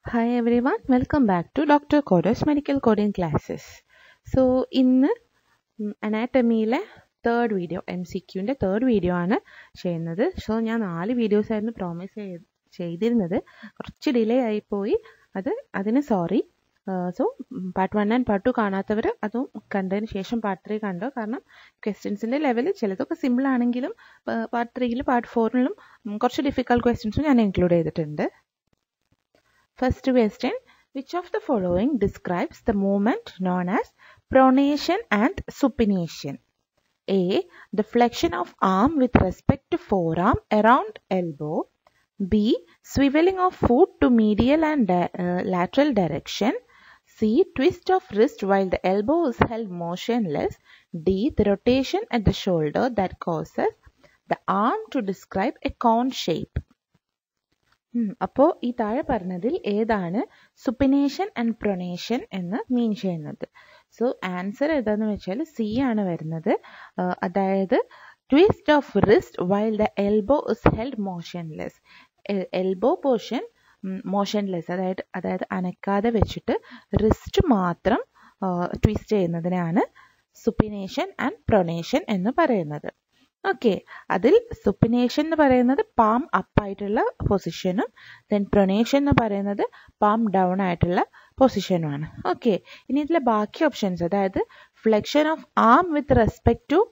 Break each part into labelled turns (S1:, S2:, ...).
S1: Hi everyone, welcome back to Dr. Coder's Medical Coding Classes. So, ഇന്ന് അനാറ്റമിയിലെ third video MCQൻ്റെ third video ആണ് ചെയ്യുന്നത്. സോ ഞാൻ 4 വീഡിയോസ് ആയിരുന്നു പ്രോമിസ് ചെയ്തിരുന്നത്. കുറച്ച് ഡിലേ ആയിപ്പോയി, അതിന് sorry. So part 1 and part 2 കാണാത്തവർ അതും കണ്ടതിന് ശേഷം പാർട്ട് 3 കണ്ടോ. കാരണം ക്വസ്റ്റ്യൻസിൻ്റെ ലെവൽ ചിലതൊക്കെ സിമ്പിൾ ആണെങ്കിലും പാർട്ട് 3ലും പാർട്ട് 4ലും കുറച്ച് ഡിഫിക്കൽട്ട് ക്വസ്റ്റ്യൻസും ഞാൻ ഇൻക്ലൂഡ് ചെയ്തിട്ടുണ്ട്. First question, which of the following describes the movement known as pronation and supination? A. The flexion of arm with respect to forearm around elbow. B. Swiveling of foot to medial and lateral direction. C. Twist of wrist while the elbow is held motionless. D. The rotation at the shoulder that causes the arm to describe a cone shape. അപ്പോൾ ഈ താഴെ പറഞ്ഞതിൽ ഏതാണ് സുപ്പിനേഷൻ and പ്രൊനേഷൻ എന്ന് മീൻ ചെയ്യുന്നത്? So answer ഏതാന്ന് വെച്ചാൽ C ആണ് വരുന്നത്. അതായത് twist of wrist while the elbow is held motionless. Elbow portion motionless, അതായത് അനക്കാതെ വെച്ചിട്ട് റിസ്റ്റ് മാത്രം ട്വിസ്റ്റ് ചെയ്യുന്നതിനാണ് സുപ്പിനേഷൻ ആൻഡ് പ്രൊനേഷൻ എന്ന് പറയുന്നത്. ഓക്കെ, അതിൽ സുപ്പിനേഷൻ എന്ന് പറയുന്നത് പാം അപ്പ് ആയിട്ടുള്ള പൊസിഷനും ദെൻ പ്രൊനേഷൻ എന്ന് പറയുന്നത് പാം ഡൗൺ ആയിട്ടുള്ള പൊസിഷനുമാണ്. ഓക്കെ, ഇനി ഇതിലെ ബാക്കി ഓപ്ഷൻസ്, അതായത് flexion of arm with respect to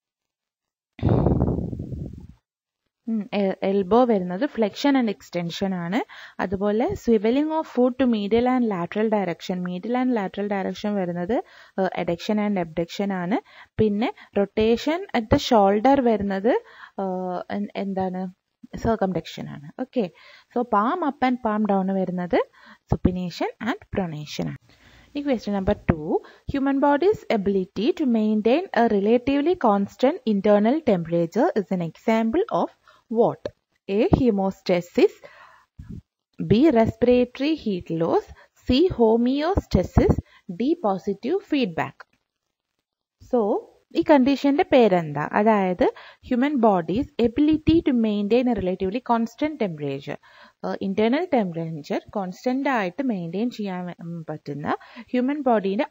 S1: elbow വരുന്നത് ഫ്ലെക്ഷൻ ആൻഡ് എക്സ്റ്റൻഷൻ ആണ്. അതുപോലെ swivelling of foot to medial and lateral direction വരുന്നത് എഡക്ഷൻ ആൻഡ് അബ്ഡക്ഷൻ ആണ്. പിന്നെ റൊട്ടേഷൻ അറ്റ് ദ ഷോൾഡർ വരുന്നത് എന്താണ്? സർക്കംഡക്ഷൻ ആണ്. Okay, so palm up and palm down വരുന്നത് സുപ്പിനേഷൻ ആൻഡ് പ്രൊനേഷൻ ആണ്. Question number 2. Human body's ability to maintain a relatively constant internal temperature is an example of what? A. Hemostasis. B. Respiratory heat loss. C. Homeostasis. D. Positive feedback. So, ഈ കണ്ടീഷന്റെ പേരെന്താ? അതായത് human body's ability to maintain a relatively constant temperature, internal temperature constant ആയിട്ട് maintain ചെയ്യാൻ പറ്റുന്ന human ബോഡീന്റെ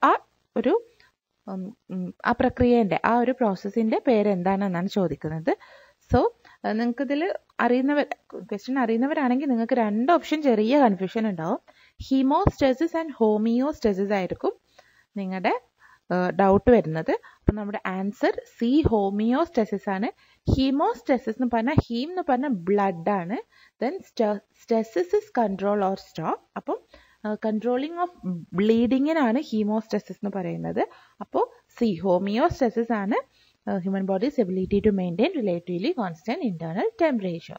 S1: ആ പ്രക്രിയേന്റെ ആ ഒരു പ്രോസസ്സിന്റെ പേരെന്താണെന്നാണ് ചോദിക്കുന്നത്. സോ നിങ്ങൾക്കിതിൽ ക്വസ്റ്റ്യൻ അറിയുന്നവരാണെങ്കിൽ നിങ്ങൾക്ക് 2 ഓപ്ഷൻ ചെറിയ കൺഫ്യൂഷൻ ഉണ്ടാവും. ഹീമോസ്റ്റസിസ് ആൻഡ് ഹോമിയോസ്റ്റസിസ് ആയിരിക്കും നിങ്ങളുടെ ഡൗട്ട് വരുന്നത്. അപ്പം നമ്മുടെ ആൻസർ സി ഹോമിയോസ്റ്റസിസ് ആണ്. ഹീമോസ്റ്റസിസ് എന്ന് പറഞ്ഞാൽ ഹീം എന്ന് പറഞ്ഞാൽ ബ്ലഡ് ആണ്. Then stasis is control or stop. അപ്പം കൺട്രോളിങ് ഓഫ് ബ്ലീഡിങ്ങിനാണ് ഹീമോസ്റ്റസിസ് എന്ന് പറയുന്നത്. അപ്പോൾ സി ഹോമിയോസ്റ്റസിസ് ആണ് human body's ability to maintain relatively constant internal temperature.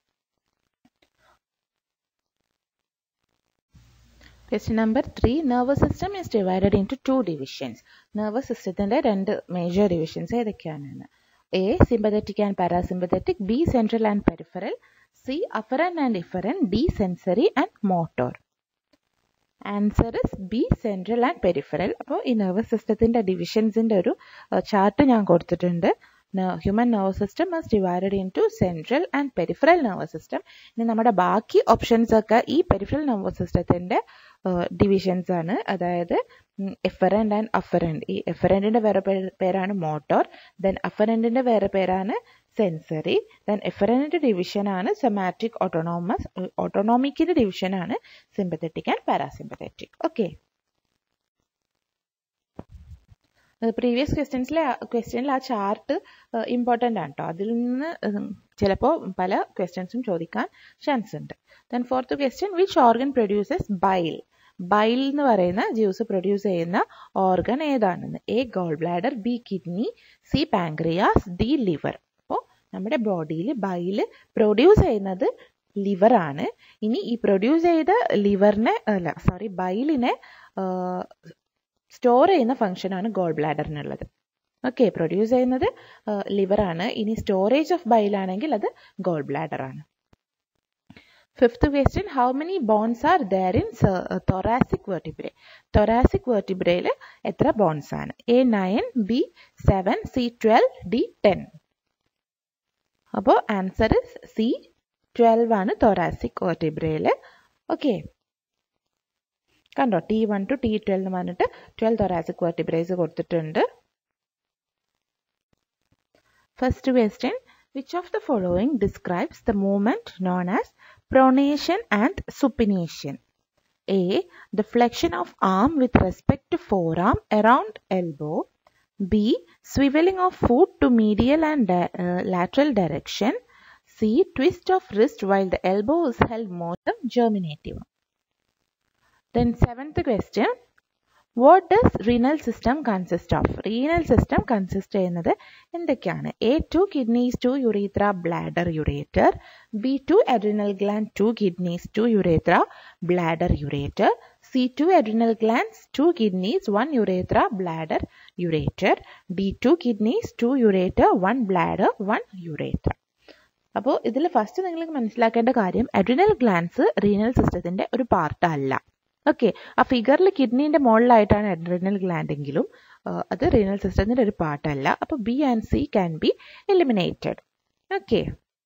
S1: Question number 3. Nervous system is divided into 2 divisions. Nervous systemത്തിന്റെ 2 major divisions ഏതൊക്കെയാണ്? A. Sympathetic and parasympathetic. B. Central and peripheral. C. Afferent and efferent. D. Sensory and motor. Answer is B. Central and peripheral. അപ്പോൾ ഈ nervous systemത്തിന്റെ ഡിവിഷൻസിന്റെ ഒരു chart ഞാൻ കൊടുത്തിട്ടുണ്ട്. Human nervous system is divided into central and peripheral nervous system. ഇനി നമ്മുടെ ബാക്കി options ഒക്കെ ഈ പെരിഫറൽ nervous systemത്തിന്റെ ഡിവിഷൻസ് ആണ്. അതായത് എഫറന്റ് ആൻഡ് അഫറന്റ്. ഈ എഫറന്റിന്റെ വേറെ പേരാണ് മോട്ടോർ, ദെൻ അഫറന്റിന്റെ വേറെ പേരാണ് സെൻസറി, ദെൻ എഫറന്റിന്റെ ഡിവിഷൻ ആണ് സെമാറ്റിക് ഓട്ടോണോമസ്, ഓട്ടോണോമിക്കിന്റെ ഡിവിഷൻ ആണ് sympathetic and parasympathetic. Okay, previous ക്വസ്റ്റ്യനിൽ ആ ചാർട്ട് ഇമ്പോർട്ടൻ്റ് ആണ് കേട്ടോ. അതിൽ നിന്ന് ചിലപ്പോൾ പല ക്വസ്റ്റ്യൻസും ചോദിക്കാൻ ചാൻസ് ഉണ്ട്. Then fourth question, which organ produces bile? Bile എന്ന് പറയുന്ന ജ്യൂസ് പ്രൊഡ്യൂസ് ചെയ്യുന്ന ഓർഗൻ ഏതാണെന്ന്? A. Gall bladder. B. Kidney. C. Pancreas. D. Liver. അപ്പോൾ നമ്മുടെ ബോഡിയിൽ ബൈൽ പ്രൊഡ്യൂസ് ചെയ്യുന്നത് ലിവർ ആണ്. ഇനി ഈ പ്രൊഡ്യൂസ് ചെയ്ത ബൈലിനെ സ്റ്റോർ ചെയ്യുന്ന ഫംഗ്ഷനാണ് ഗോൾ ബ്ലാഡറിനുള്ളത്. ഓക്കെ, പ്രൊഡ്യൂസ് ചെയ്യുന്നത് ലിവർ ആണ്. ഇനി സ്റ്റോറേജ് ഓഫ് ബൈൽ ആണെങ്കിൽ അത് ഗോൾ ബ്ലാഡർ ആണ്. Fifth question, how many bones are there in thoracic vertebrae? thoracic vertebrae എത്ര ബോൺസ് ആണ്? A. 9. B. 7. C. 12. D. 10. അപ്പോൾ ആൻസർ ഇസ് C. 12 ആണ് thoracic vertebrae. ഓക്കെ, കണ്ടോ T1 to T12 എന്ന് പറഞ്ഞിട്ട് 12 thoracic vertebrae കൊടുത്തിട്ടുണ്ട്. First question, which of the following describes the movement known as pronation and supination? A. The flexion of arm with respect to forearm around elbow. B. Swiveling of foot to medial and lateral direction. C. Twist of wrist while the elbow is held more germinative. Then seventh question, what does renal system consist of? Renal system consist ചെയ്യുന്നത് എന്തൊക്കെയാണ്? A. 2 kidneys, 2 urethra, bladder, ureter. B. 2 adrenal gland, 2 kidneys, 2 urethra, bladder, ureter. C. 2 adrenal glands, 2 kidneys, 1 urethra, bladder, ureter. D. 2 kidneys, 2 ureter, 1 bladder, 1 urethra. അപ്പോൾ ഇതിൽ first നിങ്ങൾക്ക് മനസ്സിലാക്കേണ്ട കാര്യം adrenal glance renal സിസ്റ്റത്തിന്റെ ഒരു part അല്ല. ഓക്കെ, ആ ഫിഗറിൽ കിഡ്നീന്റെ മുകളിലായിട്ടാണ് അഡ്രിനൽ ഗ്ലാൻഡ് എങ്കിലും അത് റീനൽ സിസ്റ്റത്തിന്റെ ഒരു പാർട്ട് അല്ല. അപ്പോൾ B and C can be eliminated. Okay,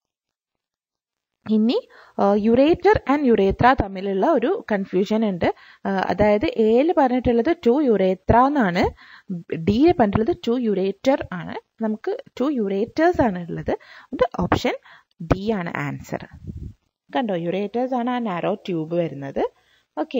S1: ഇനി യുറേറ്റർ ആൻഡ് യുറേത്ര തമ്മിലുള്ള ഒരു കൺഫ്യൂഷൻ ഉണ്ട്. അതായത് എയിൽ പറഞ്ഞിട്ടുള്ളത് 2 യുറേത്ര എന്നാണ്, ഡിയിൽ പറഞ്ഞിട്ടുള്ളത് 2 യുറേറ്റർ ആണ്. നമുക്ക് 2 യുറേറ്റേഴ്സ് ആണ് ഉള്ളത്. അത് ഓപ്ഷൻ ഡി ആണ് ആൻസർ. കണ്ടോ, യുറേറ്റേഴ്സ് ആണ് ആ നാരോ ട്യൂബ് വരുന്നത്. Okay,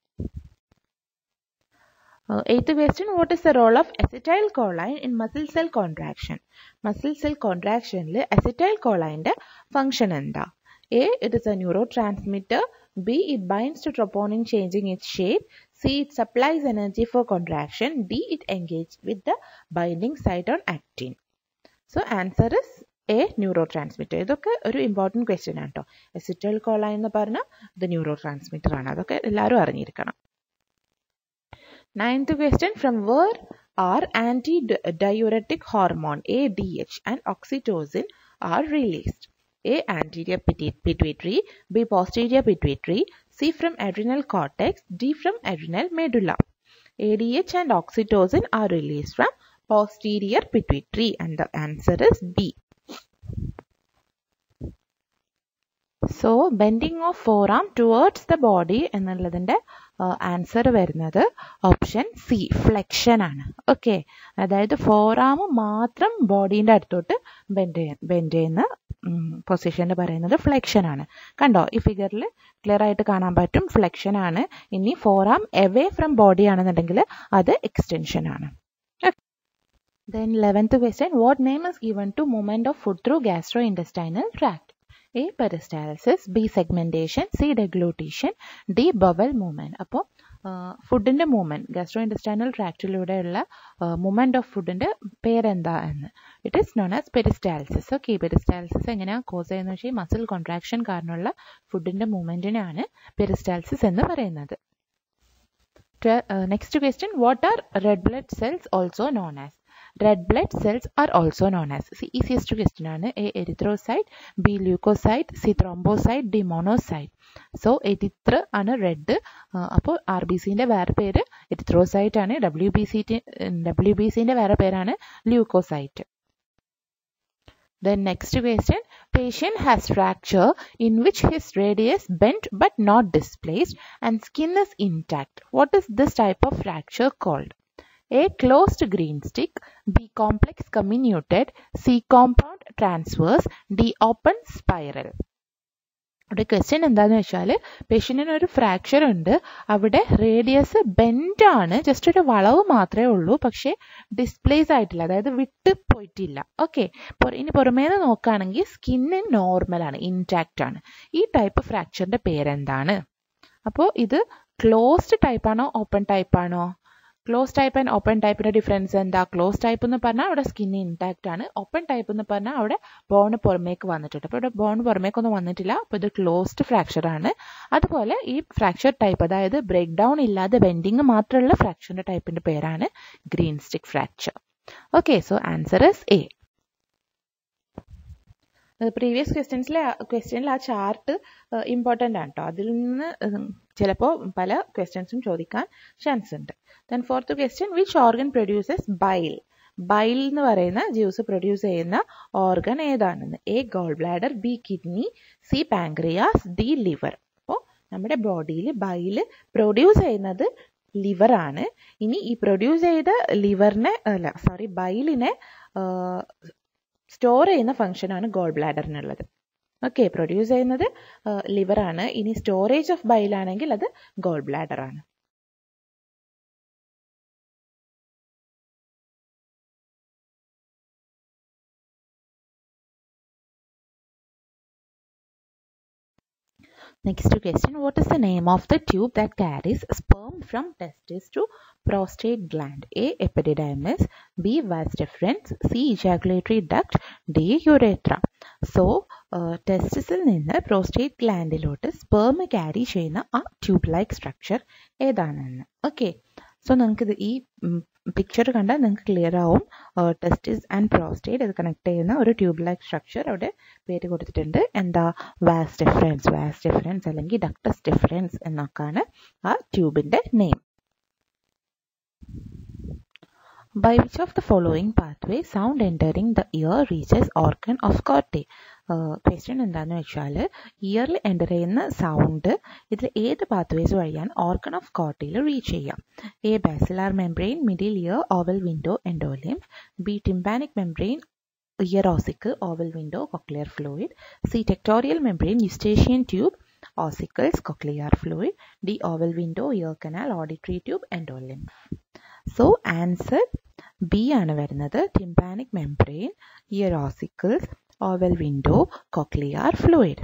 S1: eighth question, what is the role of acetylcholine in muscle cell contraction? Muscle cell contraction le acetylcholine ന്റെ function എന്താ? A. It is a neurotransmitter. B. It binds to troponin changing its shape. C. It supplies energy for contraction. D. It engages with the binding site on actin. So answer is A. Neurotransmitter. ഇതൊക്കെ ഒരു important question ആണ് കേട്ടോ. acetylcholine എന്ന് പറഞ്ഞാൽ ഇത് neurotransmitter ആണ്. അതൊക്കെ എല്ലാവരും അറിഞ്ഞിരിക്കണം. Ninth question, from where are antidiuretic hormone ADH and oxytocin are released? A. Anterior pituitary. B. Posterior pituitary. C. From adrenal cortex. D. From adrenal medulla. ADH and oxytocin are released from posterior pituitary and the answer is B. So bending of forearm towards the body എന്നുള്ളതിൻ്റെ answer വരുന്നത് option C, flexion ആണ്. Okay, അതായത് forearm മാത്രം ബോഡീൻ്റെ അടുത്തോട്ട് bend ചെയ്യുന്ന പൊസിഷനിൽ പറയുന്നത് flexion ആണ്. കണ്ടോ, ഈ ഫിഗറിൽ ക്ലിയർ ആയിട്ട് കാണാൻ പറ്റും, ഫ്ലെക്ഷൻ ആണ്. ഇനി ഫോറാം എവേ ഫ്രം ബോഡി ആണെന്നുണ്ടെങ്കിൽ അത് എക്സ്റ്റൻഷൻ ആണ്. Then 11th question, what name is given to movement of food through gastrointestinal tract? A. Peristalsis. B. Segmentation. C. Deglutition. D. Bowel movement. അപ്പോൾ ഫുഡിൻ്റെ മൂവ്മെൻറ്റ് ഗാസ്ട്രോ ഇൻറ്റസ്റ്റൈനൽ ട്രാക്റ്റിലൂടെയുള്ള movement of ഫുഡിൻ്റെ പേരെന്താ എന്ന്, it is known as peristalsis. Okay, peristalsis എങ്ങനെയാണ് cause ചെയ്യുന്നത് വെച്ചാൽ muscle contraction കാരണമുള്ള ഫുഡിൻ്റെ മൂവ്മെൻറ്റിനാണ് പെരിസ്റ്റാൽസിസ് എന്ന് പറയുന്നത്. Next question, what are red blood cells also known as? Red blood cells are also known as, easiest question ആണ്. A. erythrocyte. B. leukocyte. C. thrombocyte. D. monocyte. So erythro ആണ് red. അപ്പോൾ RBCൻ്റെ വേറെ പേര് erythrocyte ആണ്. WBCൻ്റെ വേറെ പേരാണ് leucocyte. Then next question, patient has fracture in which his radius bent but not displaced and skin is intact. What is this type of fracture called? A. Closed green stick. B. Complex comminuted. C. Compound transverse. D. Open spiral. ഇവിടെ question എന്താണെന്ന് വെച്ചാൽ പേഷ്യൻറ്റിന് ഒരു fracture ഉണ്ട്, അവിടെ radius bend ആണ്, just ഒരു വളവ് മാത്രമേ ഉള്ളൂ, പക്ഷേ ഡിസ്പ്ലേസ് ആയിട്ടില്ല, അതായത് വിട്ട് പോയിട്ടില്ല. ഓക്കെ, ഇനി പുറമേന്ന് നോക്കുകയാണെങ്കിൽ സ്കിന്ന് നോർമലാണ്, ഇൻടാക്റ്റ് ആണ്. ഈ ടൈപ്പ് ഫ്രാക്ചറിൻ്റെ പേരെന്താണ്? അപ്പോൾ ഇത് ക്ലോസ്ഡ് ടൈപ്പാണോ ഓപ്പൺ ടൈപ്പാണോ? ക്ലോസ് ടൈപ്പ് ആൻഡ് ഓപ്പൺ ടൈപ്പിൻ്റെ ഡിഫറൻസ് എന്താ? ക്ലോസ് ടൈപ്പ് എന്ന് പറഞ്ഞാൽ അവിടെ സ്കിന്ന് ഇൻടാക്റ്റ് ആണ്. ഓപ്പൺ ടൈപ്പ് എന്ന് പറഞ്ഞാൽ അവിടെ ബോൺ പുറമേക്ക് വന്നിട്ടുണ്ട്. അപ്പോൾ ഇവിടെ ബോൺ പുറമേക്കൊന്നും വന്നിട്ടില്ല, അപ്പോൾ ഇത് ക്ലോസ്ഡ് ഫ്രാക്ചർ ആണ്. അതുപോലെ ഈ ഫ്രാക്ചർ ടൈപ്പ്, അതായത് ബ്രേക്ക് ഡൗൺ ഇല്ലാതെ ബെൻഡിങ് മാത്രമുള്ള ഫ്രാക്ചറിൻ്റെ ടൈപ്പിൻ്റെ പേരാണ് greenstick fracture. Okay, so answer is A. Previous ക്വസ്റ്റ്യനിൽ ആ ചാർട്ട് ഇമ്പോർട്ടൻ്റ് ആണ് കേട്ടോ. അതിൽ നിന്ന് ചിലപ്പോൾ പല ക്വസ്റ്റ്യൻസും ചോദിക്കാൻ ചാൻസ് ഉണ്ട്. Then fourth question, which organ produces bile? Bile എന്ന് പറയുന്ന ജ്യൂസ് പ്രൊഡ്യൂസ് ചെയ്യുന്ന ഓർഗൻ ഏതാണെന്ന്? A. Gall bladder. B. Kidney. C. Pancreas. D. Liver. അപ്പോൾ നമ്മുടെ ബോഡിയിൽ ബൈൽ പ്രൊഡ്യൂസ് ചെയ്യുന്നത് ലിവറാണ്. ഇനി ഈ പ്രൊഡ്യൂസ് ചെയ്ത ബൈലിനെ സ്റ്റോർ ചെയ്യുന്ന ഫംഗ്ഷനാണ് ഗോൾ ബ്ലാഡറിനുള്ളത്. ഓക്കെ, പ്രൊഡ്യൂസ് ചെയ്യുന്നത് ലിവറാണ്. ഇനി സ്റ്റോറേജ് ഓഫ് ബൈലാണെങ്കിൽ അത് ഗോൾ ബ്ലാഡറാണ്. Next question, what is the name of the tube that carries sperm from testis to prostate gland? A. Epididymis, B. vas deferens, C. ejaculatory duct, D. urethra. So, testisൽ നിന്ന് prostate ഗ്ലാൻഡിലോട്ട് sperm carry ചെയ്യുന്ന ആ tube like structure ഏതാണെന്ന്. Okay, so നിങ്ങൾക്ക് ഇത് ഈ picture കണ്ടാൽ നിങ്ങൾക്ക് ക്ലിയർ ആവും. ടെസ്റ്റിസ് ആൻഡ് പ്രോസ്റ്റേറ്റ് ഇത് കണക്ട് ചെയ്യുന്ന ഒരു ട്യൂബ് ലൈക്ക് സ്ട്രക്ചർ അവിടെ പേര് കൊടുത്തിട്ടുണ്ട്. എന്താ? വാസ് ഡിഫറൻസ് അല്ലെങ്കിൽ ഡക്ടസ് ഡിഫറൻസ് എന്നൊക്കെയാണ് ആ ട്യൂബിന്റെ name. By which of the following pathway sound entering the ear reaches organ of Corti? Question എന്താണെന്ന് വെച്ചാൽ ഇയറിൽ എൻ്റർ ചെയ്യുന്ന സൗണ്ട് ഇതിൽ ഏത് പാത്വേസ് വഴിയാണ് ഓർഗൻ ഓഫ് കോർട്ടിയിൽ റീച്ച് ചെയ്യാം? A. Basilar membrane, middle ear, oval window, endolymph. B. Tympanic membrane, ear ossicle, oval window, cochlear fluid. C. Tectorial membrane, eustachian tube, ossicles, cochlear fluid. D. Oval window, ear canal, auditory tube, endolymph. So answer B ആണ് വരുന്നത്. tympanic membrane, ear ossicles, oval window, cochlear fluid.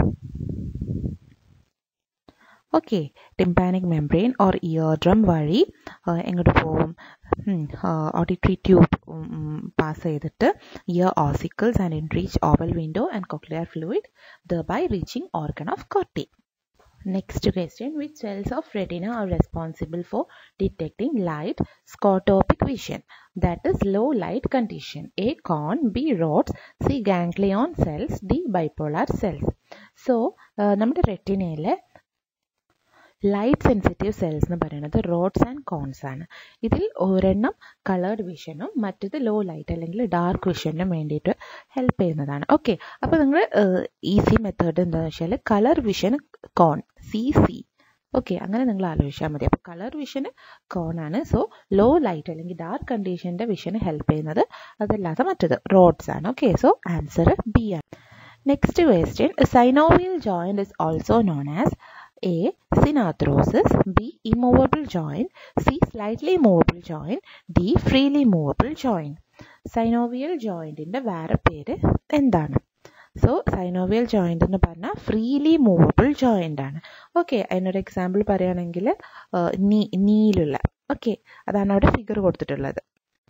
S1: Okay, tympanic membrane or eardrum വഴി എങ്ങോട്ട് പോവും? Auditory tube pass ചെയ്തിട്ട് ear ossicles and and reach oval window and cochlear fluid, thereby reaching organ of Corti. Next question, which cells of retina are responsible for detecting light scotopic vision, that is low light condition? A. Cone, B. rods, C. ganglion cells, D. bipolar cells. So നമ്മുടെ റെറ്റിനയിലെ light sensitive cells എന്ന് പറയുന്നത് roads and cons ആണ്. ഇതിൽ ഒരെണ്ണം coloured വിഷനും മറ്റത് low light അല്ലെങ്കിൽ dark വിഷനും വേണ്ടിയിട്ട് ഹെൽപ്പ് ചെയ്യുന്നതാണ്. ഓക്കെ, അപ്പോൾ നിങ്ങൾ ഈസി മെത്തേഡ് എന്താണെന്ന് വെച്ചാൽ colour vision cone, CC. Okay, അങ്ങനെ നിങ്ങൾ ആലോചിച്ചാൽ മതി. അപ്പോൾ കളർ വിഷന് കോൺ ആണ്. സോ ലോ ലൈറ്റ് അല്ലെങ്കിൽ ഡാർക്ക് കണ്ടീഷൻ്റെ വിഷന് ഹെൽപ്പ് ചെയ്യുന്നത് അതല്ലാതെ മറ്റത് റോഡ്സ് ആണ്. ഓക്കെ, സോ ആൻസർ B ആണ്. Next question, synovial joint is also known as A. synarthrosis, B. immovable joint, C. slightly movable joint, D. freely movable joint. synovial jointന്റെ വേറെ പേര് എന്താണ്? സോ synovial joint എന്ന് പറഞ്ഞാൽ ഫ്രീലി മൂവബിൾ ജോയിന്റ് ആണ്. Okay, അതിനൊരു example പറയുകയാണെങ്കിൽ നീലുള്ള, ഓക്കെ, അതാണ് അവിടെ ഫിഗർ കൊടുത്തിട്ടുള്ളത്.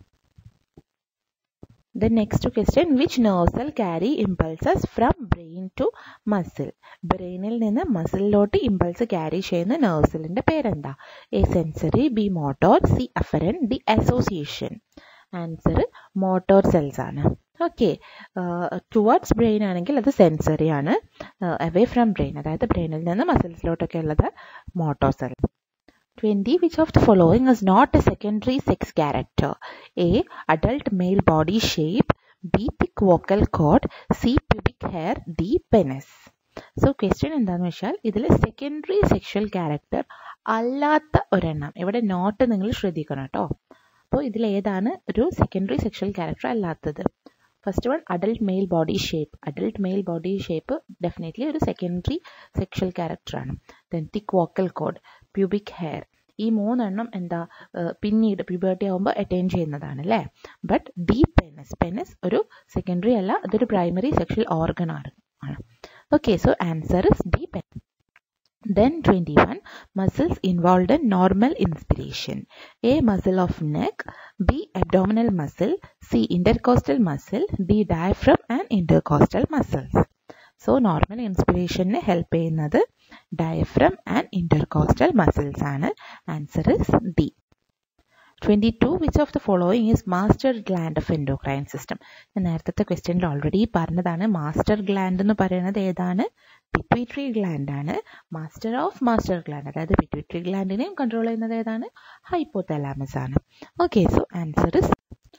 S1: The next question, which nerve cell carry impulses from brain to muscle? ബ്രെയിനിൽ നിന്ന് മസിലിലോട്ട് ഇമ്പൾസ് ക്യാരി ചെയ്യുന്ന nerve cellന്റെ പേരെന്താ? A. sensory, B. motor, C. afferent, D. association. Answer motor cells ആണ്. ഓക്കെ, ടുവേർഡ്സ് ബ്രെയിൻ ആണെങ്കിൽ അത് സെൻസറി ആണ്. അവേ ഫ്രം ബ്രെയിൻ, അതായത് ബ്രെയിനിൽ നിന്ന് മസിൽസിലോട്ടൊക്കെ ഉള്ളത് motor cell. 20. Which of the following is not a secondary sex character? A. adult male body shape, B. thick vocal cord, C. pubic hair, D. penis. So question എന്താണെന്ന് വെച്ചാൽ ഇതിൽ secondary sexual character അല്ലാത്ത ഒരെണ്ണം, ഇവിടെ not നിങ്ങൾ ശ്രദ്ധിക്കണം കേട്ടോ. അപ്പോൾ ഇതിൽ ഏതാണ് ഒരു സെക്കൻഡറി സെക്ഷൽ ക്യാരക്ടർ അല്ലാത്തത്? First one adult male body shape. Adult male body shape definitely ഒരു സെക്കൻഡറി സെക്ഷൽ ക്യാരക്ടറാണ്. Then thick vocal cord, pubic hair, ഈ മൂന്നെണ്ണം എന്താ പിന്നീട് പ്യൂബർട്ടി ആകുമ്പോൾ അറ്റൈൻ ചെയ്യുന്നതാണ് അല്ലേ. ബട്ട് ഡി പെനിസ് ഒരു സെക്കൻഡറി അല്ല, അതൊരു പ്രൈമറി സെക്ഷൽ ഓർഗൻ ആണ്. Okay, so answer is D penis. Then 21, muscles involved in normal inspiration. A. muscle of neck, B. abdominal muscle, C. intercostal muscle, D. diaphragm and intercostal muscles. So normal inspiration ne help ചെയ്യുന്നത് diaphragm and intercostal muscles ആണ്. Answer is D. 22, which of the following is master gland of endocrine system? ഞാൻ നേരത്തെ ക്വസ്റ്റ്യനിൽ already പറഞ്ഞതാണ്. Master gland എന്ന് പറയുന്നത് ഏതാണ്? Pituitary gland ആണ്. മാസ്റ്റർ ഓഫ് മാസ്റ്റർ ഗ്ലാൻഡ്, അതായത് പിറ്റ്യൂട്ടറി ഗ്ലാൻഡിനെയും കൺട്രോൾ ചെയ്യുന്നത് ഏതാണ്? ഹൈപ്പോതലാമസ് ആണ്. Okay, so answer is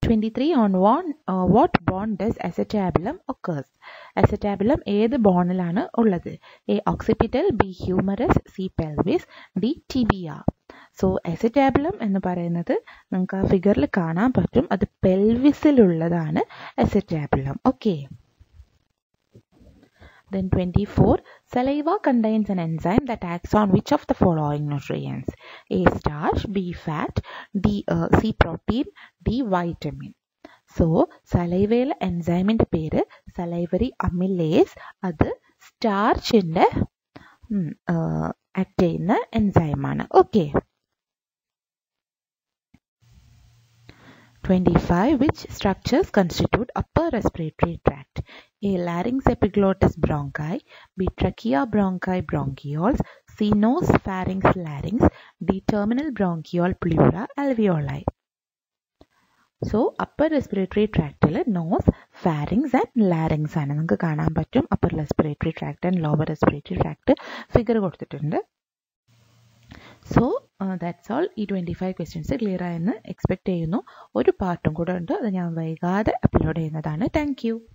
S1: 23 on what bond does acetabulum occurs? Acetabulum ഏത് ബോണിലാണ് ഉള്ളത്? A. occipital, B. humerus, C. pelvis, D. tibia. സോ acetabulum എന്ന് പറയുന്നത് നമുക്ക് ആ ഫിഗറിൽ കാണാൻ പറ്റും, അത് പെൽവിസിലുള്ളതാണ് acetabulum. ഓക്കെ. Then 24, saliva contains an enzyme that acts on which of the following nutrients? A. starch, B. fat, C. protein, D. vitamin. So salivയിൽ എൻസൈമിന്റെ പേര് salivary amylase. അത് സ്റ്റാർച്ചിന്റെ ആക്ട് ചെയ്യുന്ന എൻസൈമാണ്. ഓക്കെ. 25. Which structures constitute upper respiratory tract? A. larynx, epiglottis, bronchi, B. trachea, bronchi, bronchioles, C. nose, pharynx, larynx, D. terminal bronchiole, pleura, alveoli. So upper respiratory tractile nose, pharynx and larynx ആണ് നമുക്ക് കാണാൻ പറ്റും. upper respiratory tract and lower respiratory tract figure കൊടുത്തിട്ടുണ്ട്. So that's all. ഈ 25 questions clear ആയെന്ന് expect ചെയ്യുന്നു. ഒരു പാർട്ടും കൂടെ ഉണ്ട്, അത് ഞാൻ വൈകാതെ അപ്ലോഡ് ചെയ്യുന്നതാണ്. Thank U.